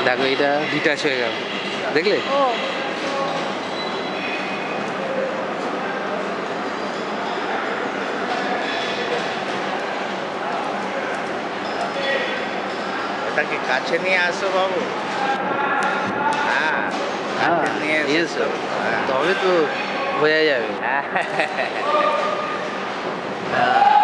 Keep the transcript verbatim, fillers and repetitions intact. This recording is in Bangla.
দেখো এটা ডিটাচ হয়ে গেল, দেখলে? ও এটাকে কাছে নিয়ে আসো বাবু। হ্যাঁ হ্যাঁ কাছে নিয়ে নিয়ে এসো। এসো, হ্যাঁ। তবে তো বোঝা যাবে। হ্যাঁ হ্যাঁ